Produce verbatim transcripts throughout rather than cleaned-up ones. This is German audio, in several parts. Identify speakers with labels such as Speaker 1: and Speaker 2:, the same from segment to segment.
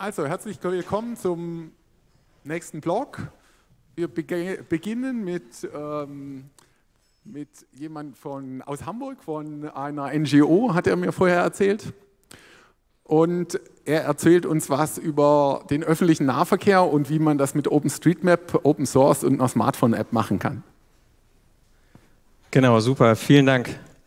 Speaker 1: Also, herzlich willkommen zum nächsten Blog. Wir beginnen mit, ähm, mit jemand von, aus Hamburg, von einer N G O, hat er mir vorher erzählt. Und er erzählt uns was über den öffentlichen Nahverkehr und wie man das mit OpenStreetMap, Open Source und einer Smartphone-App machen kann.
Speaker 2: Genau, super, vielen Dank.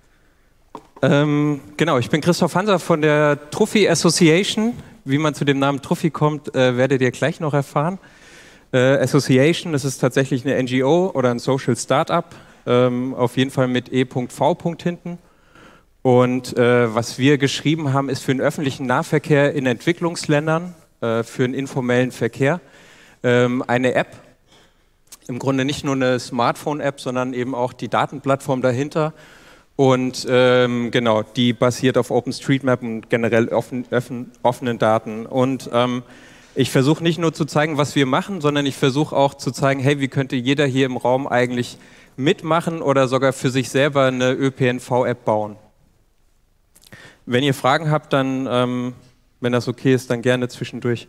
Speaker 2: Ähm, genau, ich bin Christoph Hanser von der Trophy Association. Wie man zu dem Namen Trophy kommt, äh, werdet ihr gleich noch erfahren. Äh, Association, das ist tatsächlich eine N G O oder ein Social Startup, ähm, auf jeden Fall mit E V hinten. Und äh, was wir geschrieben haben, ist für den öffentlichen Nahverkehr in Entwicklungsländern, äh, für den informellen Verkehr, ähm, eine App. Im Grunde nicht nur eine Smartphone-App, sondern eben auch die Datenplattform dahinter. Und ähm, genau, die basiert auf OpenStreetMap und generell offen, offen, offenen Daten. Und ähm, ich versuche nicht nur zu zeigen, was wir machen, sondern ich versuche auch zu zeigen, hey, wie könnte jeder hier im Raum eigentlich mitmachen oder sogar für sich selber eine Ö P N V-App bauen. Wenn ihr Fragen habt, dann, ähm, wenn das okay ist, dann gerne zwischendurch.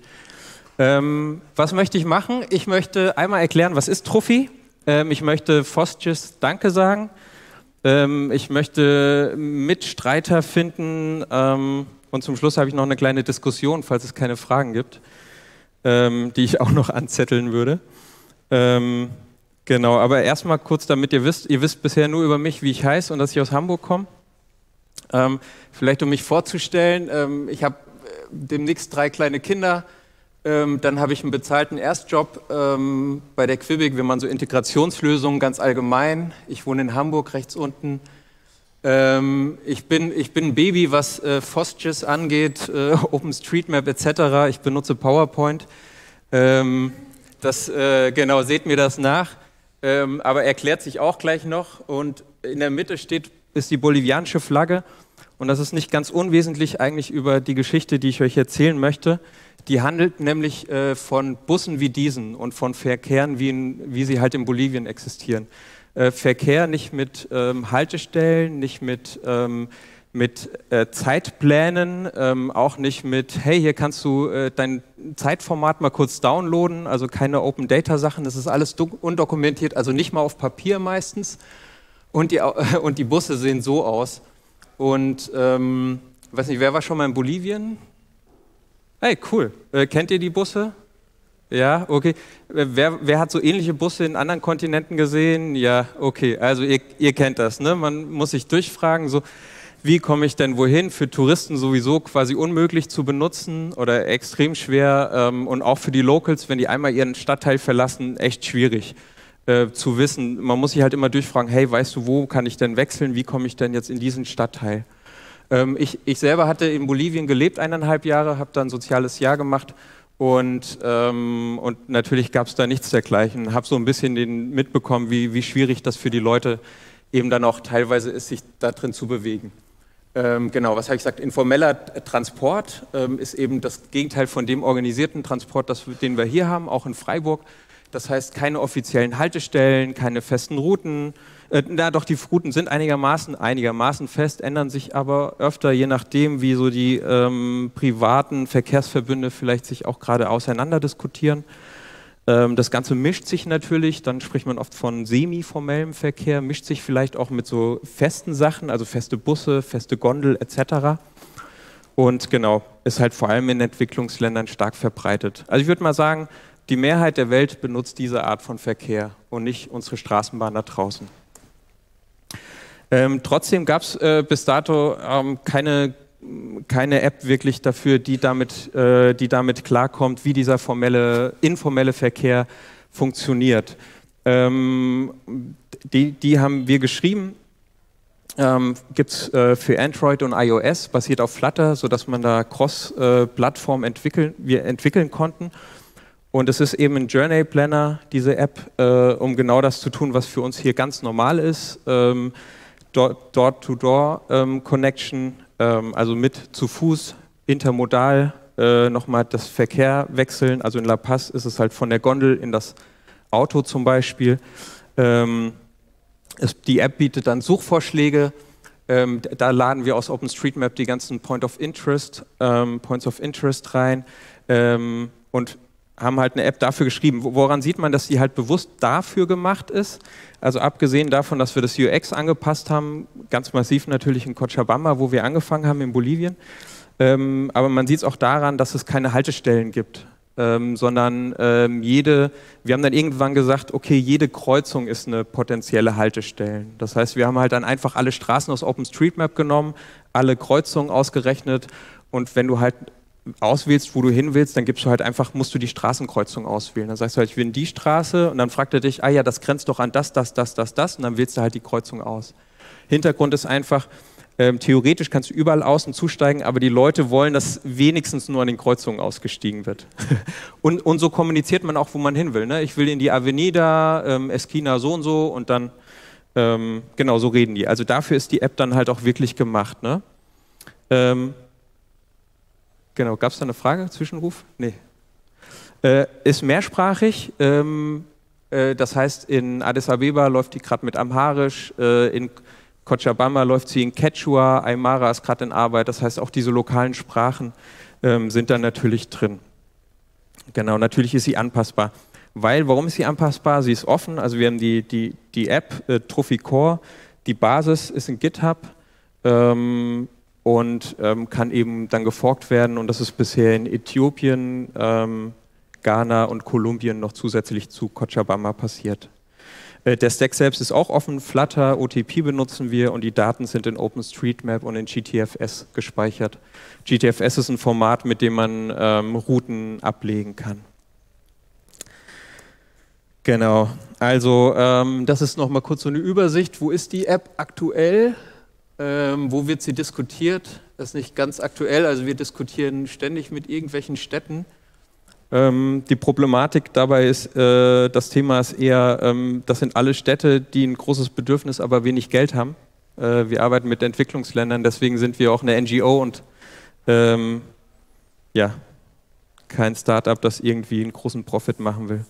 Speaker 2: Ähm, was möchte ich machen? Ich möchte einmal erklären, was ist Trophy? Ähm, ich möchte Fostgis Danke sagen. Ähm, ich möchte Mitstreiter finden ähm, und zum Schluss habe ich noch eine kleine Diskussion, falls es keine Fragen gibt, ähm, die ich auch noch anzetteln würde. Ähm, genau, aber erstmal kurz, damit ihr wisst, ihr wisst bisher nur über mich, wie ich heiße und dass ich aus Hamburg komme. Ähm, vielleicht um mich vorzustellen, ähm, ich habe demnächst drei kleine Kinder. Ähm, dann habe ich einen bezahlten Erstjob ähm, bei der Quibig, wenn man so Integrationslösungen ganz allgemein. Ich wohne in Hamburg, rechts unten. Ähm, ich, bin, ich bin ein Baby, was äh, Fostgis angeht, äh, OpenStreetMap et cetera. Ich benutze PowerPoint. Ähm, das, äh, genau, seht mir das nach. Ähm, aber erklärt sich auch gleich noch. Und in der Mitte steht, ist die bolivianische Flagge. Und das ist nicht ganz unwesentlich eigentlich über die Geschichte, die ich euch erzählen möchte. Die handelt nämlich äh, von Bussen wie diesen und von Verkehren, wie, in, wie sie halt in Bolivien existieren. Äh, Verkehr nicht mit ähm, Haltestellen, nicht mit, ähm, mit äh, Zeitplänen, ähm, auch nicht mit, hey, hier kannst du äh, dein Zeitformat mal kurz downloaden, also keine Open-Data-Sachen, das ist alles undokumentiert, also nicht mal auf Papier meistens. Und die, äh, und die Busse sehen so aus. Und, ähm, weiß nicht, wer war schon mal in Bolivien? Hey, cool. Äh, kennt ihr die Busse? Ja, okay. Äh, wer, wer hat so ähnliche Busse in anderen Kontinenten gesehen? Ja, okay. Also ihr, ihr kennt das, ne? Man muss sich durchfragen, so, wie komme ich denn wohin? Für Touristen sowieso quasi unmöglich zu benutzen oder extrem schwer. Ähm, und auch für die Locals, wenn die einmal ihren Stadtteil verlassen, echt schwierig äh, zu wissen. Man muss sich halt immer durchfragen, hey, weißt du, wo kann ich denn wechseln? Wie komme ich denn jetzt in diesen Stadtteil? Ich, ich selber hatte in Bolivien gelebt, eineinhalb Jahre, habe da ein soziales Jahr gemacht und, ähm, und natürlich gab es da nichts dergleichen. Habe so ein bisschen den mitbekommen, wie, wie schwierig das für die Leute eben dann auch teilweise ist, sich da drin zu bewegen. Ähm, genau, was habe ich gesagt? Informeller Transport ähm, ist eben das Gegenteil von dem organisierten Transport, das, den wir hier haben, auch in Freiburg. Das heißt, keine offiziellen Haltestellen, keine festen Routen. Äh, na doch, die Routen sind einigermaßen, einigermaßen fest, ändern sich aber öfter, je nachdem, wie so die ähm, privaten Verkehrsverbünde vielleicht sich auch gerade auseinander diskutieren. Ähm, das Ganze mischt sich natürlich, dann spricht man oft von semi-formellem Verkehr, mischt sich vielleicht auch mit so festen Sachen, also feste Busse, feste Gondel et cetera. Und genau, ist halt vor allem in Entwicklungsländern stark verbreitet. Also ich würde mal sagen, die Mehrheit der Welt benutzt diese Art von Verkehr und nicht unsere Straßenbahn da draußen. Ähm, trotzdem gab es äh, bis dato ähm, keine, keine App wirklich dafür, die damit, äh, die damit klarkommt, wie dieser formelle, informelle Verkehr funktioniert. Ähm, die, die haben wir geschrieben, ähm, gibt es äh, für Android und iOS, basiert auf Flutter, sodass man da Cross-Plattform äh, entwickeln, wir entwickeln konnten. Und es ist eben ein Journey Planner, diese App, äh, um genau das zu tun, was für uns hier ganz normal ist. Ähm, Door-to-Door-Connection, ähm, also mit zu Fuß, intermodal, äh, nochmal das Verkehr wechseln. Also in La Paz ist es halt von der Gondel in das Auto zum Beispiel. Ähm, es, die App bietet dann Suchvorschläge. Ähm, da laden wir aus OpenStreetMap die ganzen Point of Interest, ähm, Points of Interest rein. Ähm, und haben halt eine App dafür geschrieben. Woran sieht man, dass die halt bewusst dafür gemacht ist? Also abgesehen davon, dass wir das U X angepasst haben, ganz massiv natürlich in Cochabamba, wo wir angefangen haben in Bolivien. Ähm, aber man sieht es auch daran, dass es keine Haltestellen gibt, ähm, sondern ähm, jede, wir haben dann irgendwann gesagt, okay, jede Kreuzung ist eine potenzielle Haltestelle. Das heißt, wir haben halt dann einfach alle Straßen aus OpenStreetMap genommen, alle Kreuzungen ausgerechnet und wenn du halt auswählst, wo du hin willst, dann gibst du halt einfach, musst du die Straßenkreuzung auswählen. Dann sagst du halt, ich will in die Straße und dann fragt er dich, ah ja, das grenzt doch an das, das, das, das, das und dann wählst du halt die Kreuzung aus. Hintergrund ist einfach, ähm, theoretisch kannst du überall außen zusteigen, aber die Leute wollen, dass wenigstens nur an den Kreuzungen ausgestiegen wird. und, und so kommuniziert man auch, wo man hin will. Ne? Ich will in die Avenida, ähm, Esquina so und so und dann, ähm, genau, so reden die. Also dafür ist die App dann halt auch wirklich gemacht. Ne? Ähm, Genau, gab es da eine Frage, Zwischenruf? Nee. Äh, ist mehrsprachig, ähm, äh, das heißt in Addis Abeba läuft die gerade mit Amharisch, äh, in Cochabamba läuft sie in Quechua, Aymara ist gerade in Arbeit, das heißt auch diese lokalen Sprachen ähm, sind da natürlich drin. Genau, natürlich ist sie anpassbar. Weil, warum ist sie anpassbar? Sie ist offen, also wir haben die, die, die App äh, Trophy Core, die Basis ist in GitHub, ähm, und ähm, kann eben dann geforkt werden und das ist bisher in Äthiopien, ähm, Ghana und Kolumbien noch zusätzlich zu Cochabamba passiert. Äh, der Stack selbst ist auch offen, Flutter, O T P benutzen wir und die Daten sind in OpenStreetMap und in G T F S gespeichert. G T F S ist ein Format, mit dem man ähm, Routen ablegen kann. Genau, also ähm, das ist nochmal kurz so eine Übersicht. Wo ist die App aktuell? Ähm, wo wird sie diskutiert? Das ist nicht ganz aktuell, also wir diskutieren ständig mit irgendwelchen Städten. Ähm, die Problematik dabei ist, äh, das Thema ist eher, ähm, das sind alle Städte, die ein großes Bedürfnis, aber wenig Geld haben. Äh, wir arbeiten mit Entwicklungsländern, deswegen sind wir auch eine N G O und ähm, ja, kein Startup, das irgendwie einen großen Profit machen will.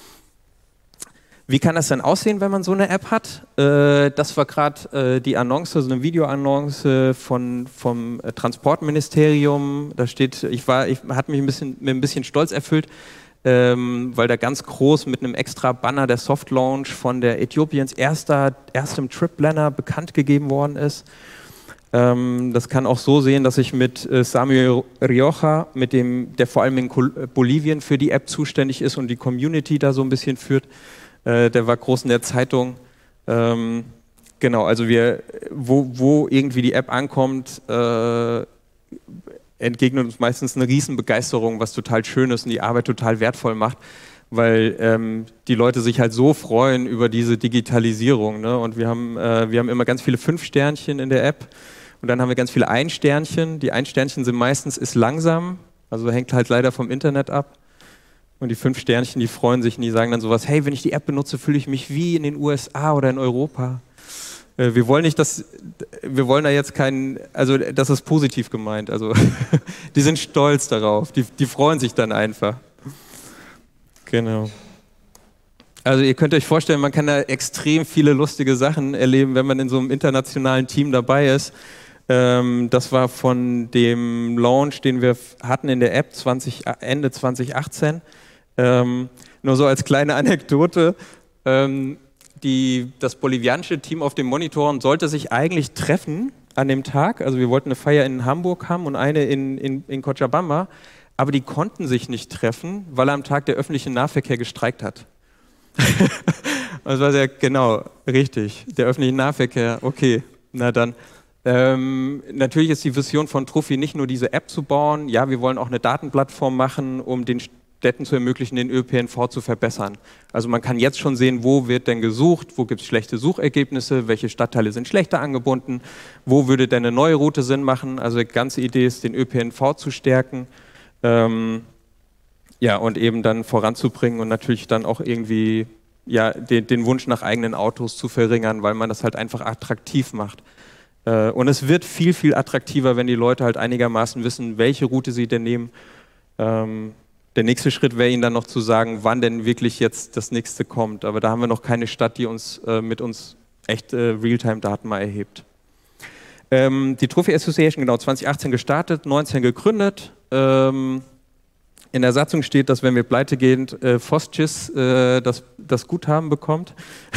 Speaker 2: Wie kann das dann aussehen, wenn man so eine App hat? Äh, das war gerade äh, die Annonce, so eine Videoannonce von, vom äh, Transportministerium. Da steht, ich war, ich hat mich ein bisschen, mit ein bisschen Stolz erfüllt, ähm, weil da ganz groß mit einem extra Banner der Soft Launch von der Äthiopiens erster, erstem Trip Planner bekannt gegeben worden ist. Ähm, das kann auch so sehen, dass ich mit äh, Samuel Rioja, mit dem, der vor allem in Kol Bolivien für die App zuständig ist und die Community da so ein bisschen führt, der war groß in der Zeitung. Ähm, genau, also wir, wo, wo irgendwie die App ankommt, äh, entgegnet uns meistens eine Riesenbegeisterung, was total schön ist und die Arbeit total wertvoll macht, weil ähm, die Leute sich halt so freuen über diese Digitalisierung. Ne? Und wir haben, äh, wir haben immer ganz viele Fünf-Sternchen in der App und dann haben wir ganz viele Ein-Sternchen. Die Ein-Sternchen sind meistens ist langsam, also hängt halt leider vom Internet ab. Und die fünf Sternchen, die freuen sich und die sagen dann sowas, hey, wenn ich die App benutze, fühle ich mich wie in den U S A oder in Europa. Äh, wir wollen nicht, dass, wir wollen da jetzt keinen, also das ist positiv gemeint, also die sind stolz darauf, die, die freuen sich dann einfach. Genau. Also ihr könnt euch vorstellen, man kann da extrem viele lustige Sachen erleben, wenn man in so einem internationalen Team dabei ist. Ähm, das war von dem Launch, den wir hatten in der App zwanzig, Ende zwanzig achtzehn. Ähm, nur so als kleine Anekdote, ähm, die, das bolivianische Team auf dem Monitoren sollte sich eigentlich treffen an dem Tag. Also wir wollten eine Feier in Hamburg haben und eine in, in, in Cochabamba, aber die konnten sich nicht treffen, weil am Tag der öffentliche Nahverkehr gestreikt hat. Das war sehr genau, richtig, der öffentliche Nahverkehr, okay, na dann. Ähm, natürlich ist die Vision von Trophy nicht nur diese App zu bauen, ja, wir wollen auch eine Datenplattform machen, um den Städten zu ermöglichen, den Ö P N V zu verbessern. Also man kann jetzt schon sehen, wo wird denn gesucht, wo gibt es schlechte Suchergebnisse, welche Stadtteile sind schlechter angebunden, wo würde denn eine neue Route Sinn machen. Also die ganze Idee ist, den Ö P N V zu stärken, ähm, ja, und eben dann voranzubringen und natürlich dann auch irgendwie ja, den, den Wunsch nach eigenen Autos zu verringern, weil man das halt einfach attraktiv macht. Äh, und es wird viel, viel attraktiver, wenn die Leute halt einigermaßen wissen, welche Route sie denn nehmen. Ähm, Der nächste Schritt wäre Ihnen dann noch zu sagen, wann denn wirklich jetzt das nächste kommt. Aber da haben wir noch keine Stadt, die uns äh, mit uns echt äh, Realtime-Daten mal erhebt. Ähm, die Trophy Association, genau, zwanzig achtzehn gestartet, neunzehn gegründet. Ähm, In der Satzung steht, dass wenn wir pleite gehen, äh, FOSGIS äh, das, das Guthaben bekommt,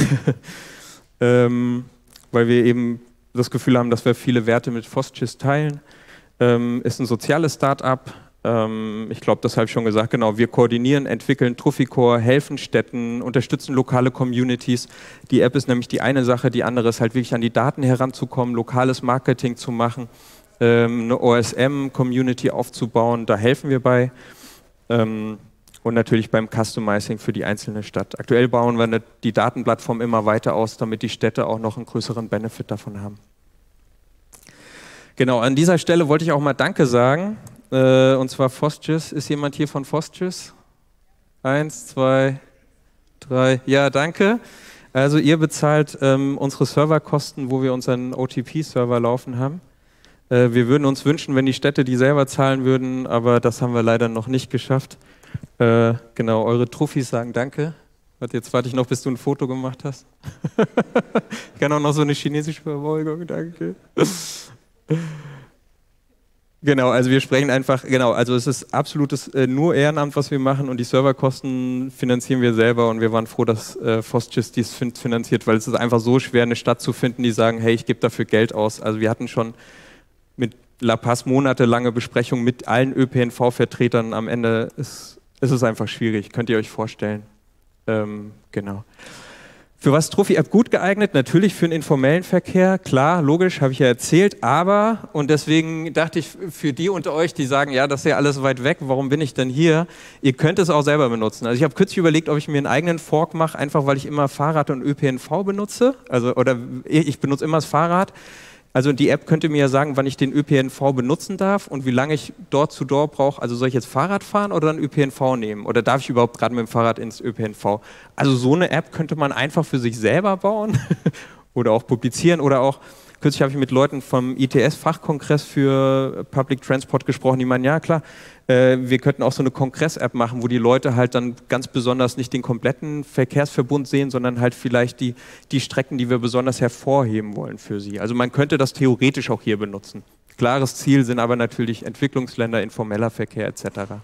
Speaker 2: ähm, weil wir eben das Gefühl haben, dass wir viele Werte mit FOSGIS teilen. Ähm, ist ein soziales Start-up. Ähm, ich glaube, das habe ich schon gesagt. Genau, wir koordinieren, entwickeln Trufikor, helfen Städten, unterstützen lokale Communities. Die App ist nämlich die eine Sache, die andere ist halt wirklich an die Daten heranzukommen, lokales Marketing zu machen, ähm, eine O S M-Community aufzubauen. Da helfen wir bei. Ähm, und natürlich beim Customizing für die einzelne Stadt. Aktuell bauen wir eine, die Datenplattform immer weiter aus, damit die Städte auch noch einen größeren Benefit davon haben. Genau, an dieser Stelle wollte ich auch mal Danke sagen. Äh, und zwar FOSGIS. Ist jemand hier von FOSGIS? Eins, zwei, drei. Ja, danke. Also ihr bezahlt ähm, unsere Serverkosten, wo wir unseren O T P-Server laufen haben. Äh, wir würden uns wünschen, wenn die Städte die selber zahlen würden, aber das haben wir leider noch nicht geschafft. Äh, genau, eure Trophys sagen Danke. Warte, jetzt warte ich noch, bis du ein Foto gemacht hast. Ich kann auch noch so eine chinesische Verbeugung, danke. Genau, also wir sprechen einfach, genau, also es ist absolutes äh, nur Ehrenamt, was wir machen und die Serverkosten finanzieren wir selber und wir waren froh, dass äh, FOSGIS dies finanziert, weil es ist einfach so schwer, eine Stadt zu finden, die sagen, hey, ich gebe dafür Geld aus. Also wir hatten schon mit La Paz monatelange Besprechungen mit allen Ö P N V-Vertretern. Am Ende ist, ist es einfach schwierig, könnt ihr euch vorstellen. Ähm, genau. Für was ist Trophy-App gut geeignet? Natürlich für den informellen Verkehr, klar, logisch, habe ich ja erzählt, aber, und deswegen dachte ich, für die unter euch, die sagen, ja, das ist ja alles weit weg, warum bin ich denn hier? Ihr könnt es auch selber benutzen. Also ich habe kürzlich überlegt, ob ich mir einen eigenen Fork mache, einfach weil ich immer Fahrrad und Ö P N V benutze, also, oder ich benutze immer das Fahrrad. Also die App könnte mir ja sagen, wann ich den Ö P N V benutzen darf und wie lange ich Door zu Door brauche. Also soll ich jetzt Fahrrad fahren oder dann Ö P N V nehmen? Oder darf ich überhaupt gerade mit dem Fahrrad ins Ö P N V? Also so eine App könnte man einfach für sich selber bauen oder auch publizieren. Oder auch, kürzlich habe ich mit Leuten vom I T S-Fachkongress für Public Transport gesprochen, die meinen, ja klar, äh, wir könnten auch so eine Kongress-App machen, wo die Leute halt dann ganz besonders nicht den kompletten Verkehrsverbund sehen, sondern halt vielleicht die, die Strecken, die wir besonders hervorheben wollen für sie. Also man könnte das theoretisch auch hier benutzen. Klares Ziel sind aber natürlich Entwicklungsländer, informeller Verkehr et cetera.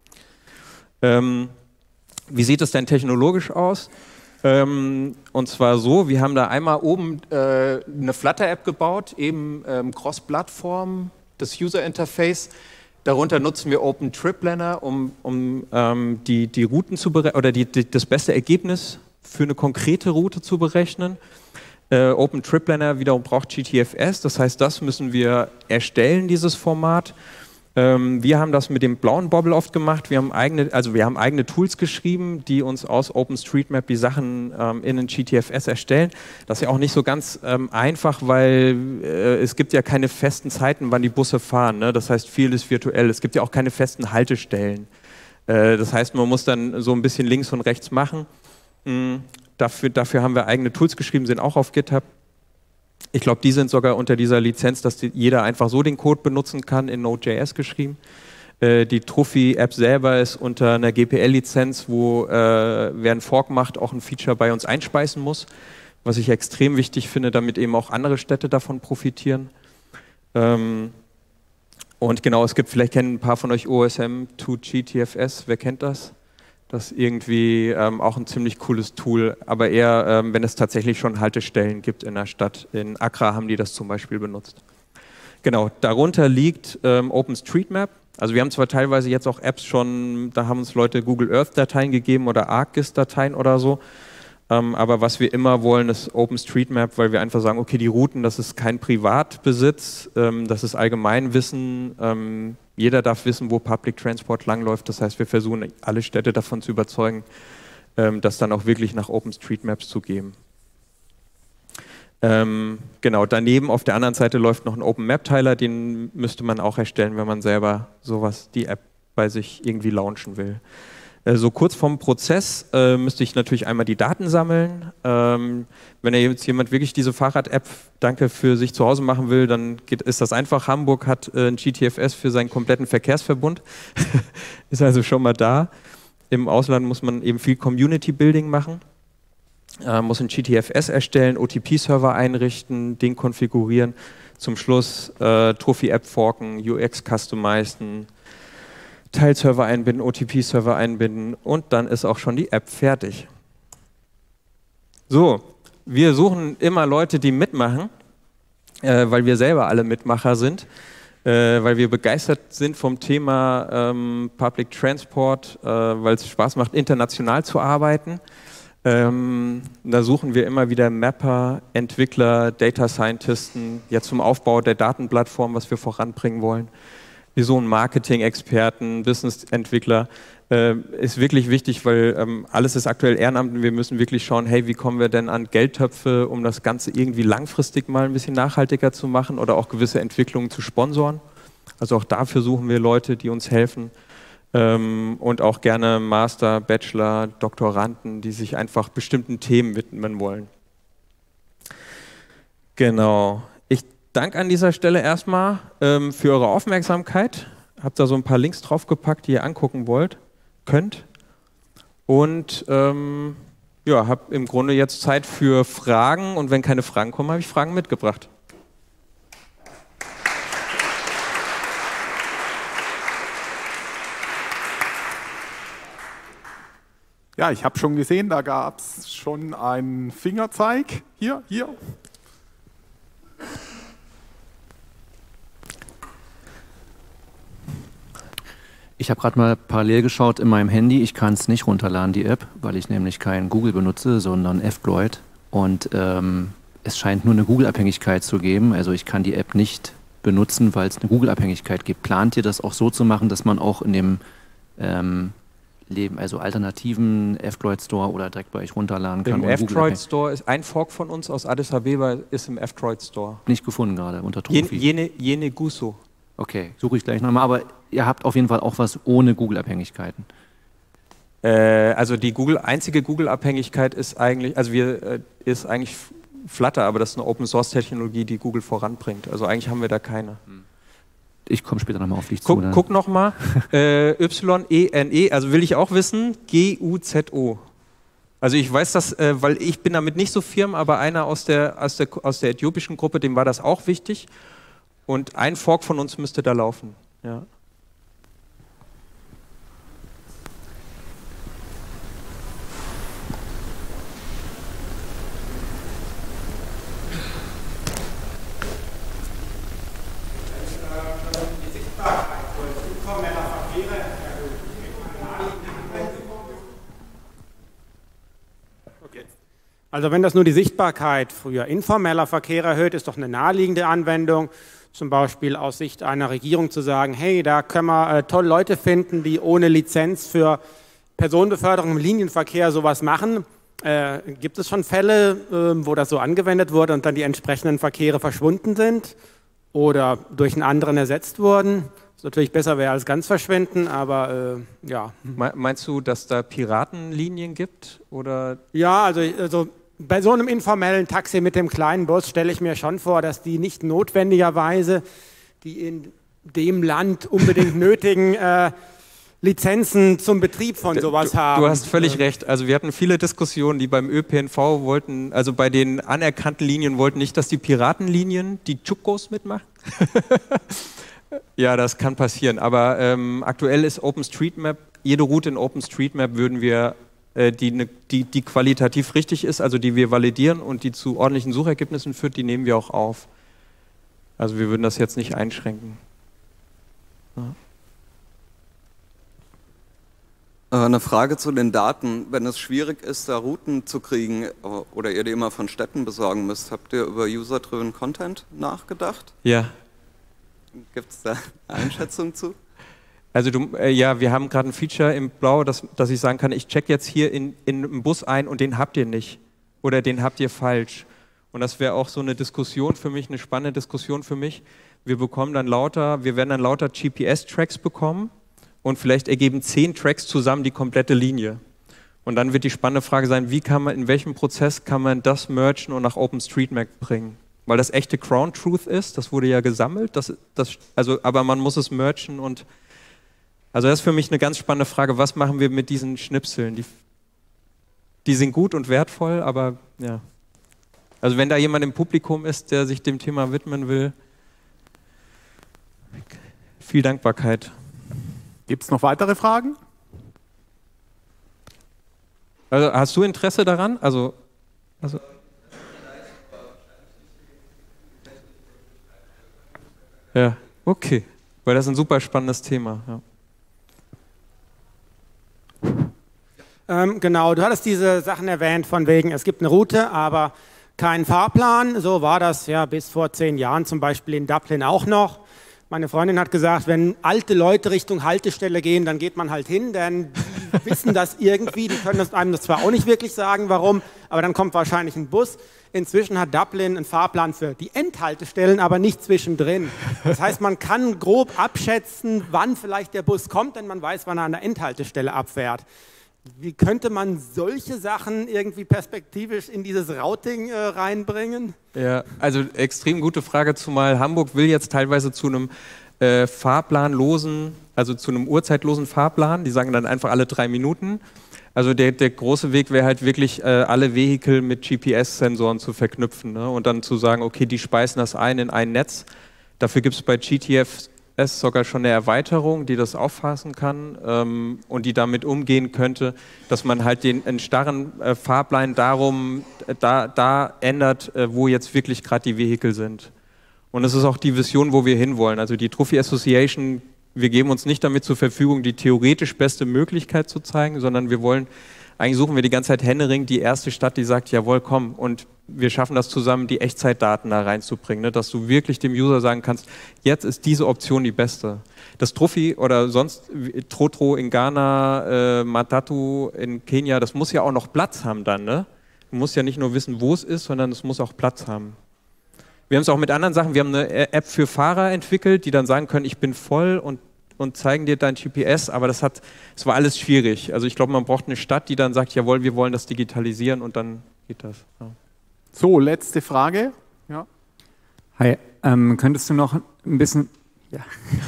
Speaker 2: Ähm, wie sieht es denn technologisch aus? Ähm, und zwar so, wir haben da einmal oben äh, eine Flutter-App gebaut, eben ähm, Cross-Plattform, das User-Interface. Darunter nutzen wir OpenTripPlanner, um, um ähm, die, die Routen zu berechnen oder die, die, das beste Ergebnis für eine konkrete Route zu berechnen. Äh, OpenTripPlanner wiederum braucht G T F S, das heißt, das müssen wir erstellen, dieses Format. Ähm, wir haben das mit dem blauen Bobble oft gemacht. Wir haben eigene, also wir haben eigene Tools geschrieben, die uns aus OpenStreetMap die Sachen ähm, in den G T F S erstellen. Das ist ja auch nicht so ganz ähm, einfach, weil äh, es gibt ja keine festen Zeiten, wann die Busse fahren. Ne? Das heißt, viel ist virtuell. Es gibt ja auch keine festen Haltestellen. Äh, das heißt, man muss dann so ein bisschen links und rechts machen. Mhm. Dafür, dafür haben wir eigene Tools geschrieben, sind auch auf GitHub. Ich glaube, die sind sogar unter dieser Lizenz, dass die, jeder einfach so den Code benutzen kann, in Node.js geschrieben. Äh, die Trophy-App selber ist unter einer G P L-Lizenz, wo äh, wer einen Fork macht, auch ein Feature bei uns einspeisen muss, was ich extrem wichtig finde, damit eben auch andere Städte davon profitieren. Ähm, und genau, es gibt, vielleicht kennen ein paar von euch O S M zwei G T F S, wer kennt das? Das ist irgendwie ähm, auch ein ziemlich cooles Tool, aber eher, ähm, wenn es tatsächlich schon Haltestellen gibt in der Stadt. In Accra haben die das zum Beispiel benutzt. Genau, darunter liegt ähm, OpenStreetMap. Also wir haben zwar teilweise jetzt auch Apps schon, da haben uns Leute Google Earth-Dateien gegeben oder ArcGIS-Dateien oder so, ähm, aber was wir immer wollen, ist OpenStreetMap, weil wir einfach sagen, okay, die Routen, das ist kein Privatbesitz, ähm, das ist Allgemeinwissen, ähm, jeder darf wissen, wo Public Transport langläuft. Das heißt, wir versuchen, alle Städte davon zu überzeugen, ähm, das dann auch wirklich nach OpenStreetMaps zu geben. Ähm, genau, daneben auf der anderen Seite läuft noch ein OpenMap-Teiler, den müsste man auch erstellen, wenn man selber sowas, die App bei sich irgendwie launchen will. Äh, so kurz vorm Prozess äh, müsste ich natürlich einmal die Daten sammeln. Ähm, wenn jetzt jemand wirklich diese Fahrrad-App, danke, für sich zu Hause machen will, dann geht, ist das einfach. Hamburg hat äh, ein G T F S für seinen kompletten Verkehrsverbund. Ist also schon mal da. Im Ausland muss man eben viel Community-Building machen. Äh, muss ein G T F S erstellen, O T P-Server einrichten, den konfigurieren. Zum Schluss äh, Trophy-App forken, U X customizen, Teilserver einbinden, O T P-Server einbinden und dann ist auch schon die App fertig. So, wir suchen immer Leute, die mitmachen, äh, weil wir selber alle Mitmacher sind, äh, weil wir begeistert sind vom Thema ähm, Public Transport, äh, weil es Spaß macht, international zu arbeiten. Ähm, da suchen wir immer wieder Mapper, Entwickler, Data Scientisten, jetzt zum Aufbau der Datenplattform, was wir voranbringen wollen. Wir suchen Marketing-Experten, Business-Entwickler. Äh, ist wirklich wichtig, weil ähm, alles ist aktuell Ehrenamt und wir müssen wirklich schauen, hey, wie kommen wir denn an Geldtöpfe, um das Ganze irgendwie langfristig mal ein bisschen nachhaltiger zu machen oder auch gewisse Entwicklungen zu sponsoren. Also auch dafür suchen wir Leute, die uns helfen. Ähm, und auch gerne Master, Bachelor, Doktoranden, die sich einfach bestimmten Themen widmen wollen. Genau. Ich danke an dieser Stelle erstmal ähm, für eure Aufmerksamkeit. Habt da so ein paar Links draufgepackt, die ihr angucken wollt, könnt. Und ähm, ja, habe im Grunde jetzt Zeit für Fragen. Und wenn keine Fragen kommen, habe ich Fragen mitgebracht.
Speaker 1: Ja, ich habe schon gesehen, da gab es schon einen Fingerzeig. Hier, hier.
Speaker 3: Ich habe gerade mal parallel geschaut in meinem Handy. Ich kann es nicht runterladen, die App, weil ich nämlich kein Google benutze, sondern F-Droid. Und ähm, es scheint nur eine Google-Abhängigkeit zu geben. Also ich kann die App nicht benutzen, weil es eine Google-Abhängigkeit gibt. Plant ihr das auch so zu machen, dass man auch in dem ähm, Leben, also alternativen F-Droid Store oder direkt bei euch runterladen kann?
Speaker 2: Im F-Droid Store ist ein Fork von uns aus Addis Abeba, ist im F-Droid Store.
Speaker 3: Nicht gefunden gerade, unter Trophy.
Speaker 2: Jene, Jene Gusso.
Speaker 3: Okay, suche ich gleich nochmal. Aber ihr habt auf jeden Fall auch was ohne Google-Abhängigkeiten.
Speaker 2: Äh, also die Google, einzige Google-Abhängigkeit ist eigentlich, also wir, äh, ist eigentlich Flutter, aber das ist eine Open-Source-Technologie, die Google voranbringt. Also eigentlich haben wir da keine.
Speaker 3: Ich komme später nochmal auf dich
Speaker 2: guck,
Speaker 3: zu.
Speaker 2: Guck nochmal. äh, Y E N E, also will ich auch wissen, G U Z O. Also ich weiß das, äh, weil ich bin damit nicht so firm, aber einer aus der, aus der, aus der äthiopischen Gruppe, dem war das auch wichtig. Und ein Fork von uns müsste da laufen. Ja.
Speaker 4: Also wenn das nur die Sichtbarkeit früher informeller Verkehr erhöht, ist doch eine naheliegende Anwendung, zum Beispiel aus Sicht einer Regierung zu sagen, hey, da können wir äh, tolle Leute finden, die ohne Lizenz für Personenbeförderung im Linienverkehr sowas machen. Äh, gibt es schon Fälle, äh, wo das so angewendet wurde und dann die entsprechenden Verkehre verschwunden sind oder durch einen anderen ersetzt wurden? Was natürlich besser wäre als ganz verschwinden, aber äh, ja.
Speaker 2: Meinst du, dass da Piratenlinien gibt? Oder?
Speaker 4: Ja, also, also bei so einem informellen Taxi mit dem kleinen Bus stelle ich mir schon vor, dass die nicht notwendigerweise die in dem Land unbedingt nötigen äh, Lizenzen zum Betrieb von sowas
Speaker 2: du,
Speaker 4: haben.
Speaker 2: Du hast völlig recht. Also wir hatten viele Diskussionen, die beim Ö P N V wollten, also bei den anerkannten Linien wollten nicht, dass die Piratenlinien die Chukos mitmachen. Ja, das kann passieren. Aber ähm, aktuell ist OpenStreetMap, jede Route in OpenStreetMap würden wir Die, die, die qualitativ richtig ist, also die wir validieren und die zu ordentlichen Suchergebnissen führt, die nehmen wir auch auf. Also wir würden das jetzt nicht einschränken.
Speaker 5: Ja. Eine Frage zu den Daten. Wenn es schwierig ist, da Routen zu kriegen oder ihr die immer von Städten besorgen müsst, habt ihr über User-Driven Content nachgedacht?
Speaker 2: Ja.
Speaker 5: Gibt es da eine Einschätzung zu?
Speaker 2: Also du, äh, ja, wir haben gerade ein Feature im Blau, dass, dass ich sagen kann, ich check jetzt hier in, in einen Bus ein und den habt ihr nicht. Oder den habt ihr falsch. Und das wäre auch so eine Diskussion für mich, eine spannende Diskussion für mich. Wir bekommen dann lauter, wir werden dann lauter G P S-Tracks bekommen und vielleicht ergeben zehn Tracks zusammen die komplette Linie. Und dann wird die spannende Frage sein, wie kann man, in welchem Prozess kann man das mergen und nach OpenStreetMap bringen? Weil das echte Ground Truth ist, das wurde ja gesammelt, das, das, also, aber man muss es mergen und also das ist für mich eine ganz spannende Frage, was machen wir mit diesen Schnipseln? Die, die sind gut und wertvoll, aber ja. Also wenn da jemand im Publikum ist, der sich dem Thema widmen will, viel Dankbarkeit.
Speaker 1: Gibt es noch weitere Fragen?
Speaker 2: Also hast du Interesse daran? Also, also ja, okay. Weil das ist ein super spannendes Thema. Ja.
Speaker 4: Ähm, genau, du hattest diese Sachen erwähnt, von wegen, es gibt eine Route, aber keinen Fahrplan. So war das ja bis vor zehn Jahren zum Beispiel in Dublin auch noch. Meine Freundin hat gesagt, wenn alte Leute Richtung Haltestelle gehen, dann geht man halt hin, denn die wissen das irgendwie, die können das einem das zwar auch nicht wirklich sagen, warum, aber dann kommt wahrscheinlich ein Bus. Inzwischen hat Dublin einen Fahrplan für die Endhaltestellen, aber nicht zwischendrin. Das heißt, man kann grob abschätzen, wann vielleicht der Bus kommt, denn man weiß, wann er an der Endhaltestelle abfährt. Wie könnte man solche Sachen irgendwie perspektivisch in dieses Routing äh, reinbringen?
Speaker 2: Ja, also extrem gute Frage, zumal Hamburg will jetzt teilweise zu einem äh, fahrplanlosen, also zu einem uhrzeitlosen Fahrplan, die sagen dann einfach alle drei Minuten. Also der, der große Weg wäre halt wirklich, äh, alle Vehikel mit G P S-Sensoren zu verknüpfen, ne? Und dann zu sagen, okay, die speisen das ein in ein Netz. Dafür gibt es bei G T F S sogar schon eine Erweiterung, die das auffassen kann ähm, und die damit umgehen könnte, dass man halt den einen starren äh, Fahrplan darum, äh, da, da ändert, äh, wo jetzt wirklich gerade die Vehikel sind. Und das ist auch die Vision, wo wir hinwollen. Also die Trophy Association, wir geben uns nicht damit zur Verfügung, die theoretisch beste Möglichkeit zu zeigen, sondern wir wollen, eigentlich suchen wir die ganze Zeit händeringend die erste Stadt, die sagt, jawohl, komm, und wir schaffen das zusammen, die Echtzeitdaten da reinzubringen, ne? Dass du wirklich dem User sagen kannst, jetzt ist diese Option die beste. Das Trophy oder sonst Trotro in Ghana, äh, Matatu in Kenia, das muss ja auch noch Platz haben dann, ne? Du musst ja nicht nur wissen, wo es ist, sondern es muss auch Platz haben. Wir haben es auch mit anderen Sachen, wir haben eine App für Fahrer entwickelt, die dann sagen können, ich bin voll und und zeigen dir dein G P S, aber das hat, es war alles schwierig. Also ich glaube, man braucht eine Stadt, die dann sagt, jawohl, wir wollen das digitalisieren und dann geht das. Ja.
Speaker 1: So, letzte Frage. Ja.
Speaker 6: Hi, ähm, könntest du noch ein bisschen, ja,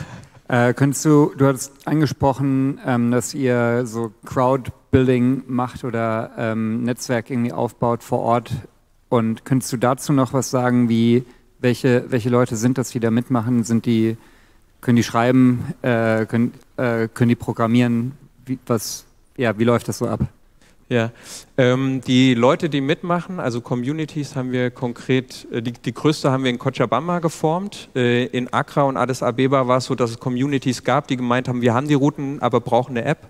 Speaker 6: äh, könntest du, du hattest angesprochen, ähm, dass ihr so Crowdbuilding macht oder ähm, Netzwerk irgendwie aufbaut vor Ort, und könntest du dazu noch was sagen, wie, welche, welche Leute sind das, die da mitmachen? Sind die Können die schreiben, äh, können, äh, können die programmieren? Wie, was, ja, wie läuft das so ab?
Speaker 2: Ja, ähm, die Leute, die mitmachen, also Communities, haben wir konkret, äh, die, die größte haben wir in Cochabamba geformt. Äh, in Accra und Addis Abeba war es so, dass es Communities gab, die gemeint haben, wir haben die Routen, aber brauchen eine App.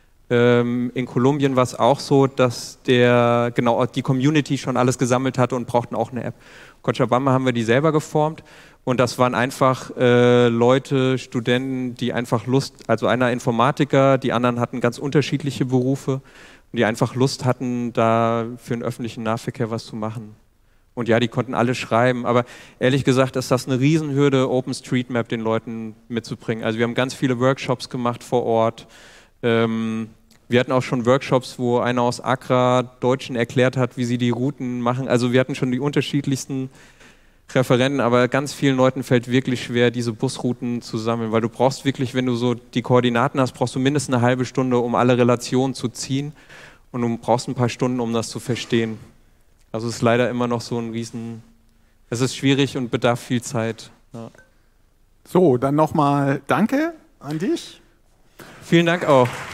Speaker 2: Ähm, in Kolumbien war es auch so, dass der, genau, die Community schon alles gesammelt hatte und brauchten auch eine App. Cochabamba haben wir die selber geformt. Und das waren einfach äh, Leute, Studenten, die einfach Lust, also einer Informatiker, die anderen hatten ganz unterschiedliche Berufe, und die einfach Lust hatten, da für den öffentlichen Nahverkehr was zu machen. Und ja, die konnten alle schreiben, aber ehrlich gesagt ist das eine Riesenhürde, OpenStreetMap den Leuten mitzubringen. Also wir haben ganz viele Workshops gemacht vor Ort. Ähm, wir hatten auch schon Workshops, wo einer aus Accra Deutschen erklärt hat, wie sie die Routen machen. Also wir hatten schon die unterschiedlichsten Referenten, aber ganz vielen Leuten fällt wirklich schwer, diese Busrouten zu sammeln, weil du brauchst wirklich, wenn du so die Koordinaten hast, brauchst du mindestens eine halbe Stunde, um alle Relationen zu ziehen, und du brauchst ein paar Stunden, um das zu verstehen. Also es ist leider immer noch so ein Riesen, es ist schwierig und bedarf viel Zeit. Ja.
Speaker 1: So, dann nochmal danke an dich.
Speaker 2: Vielen Dank auch.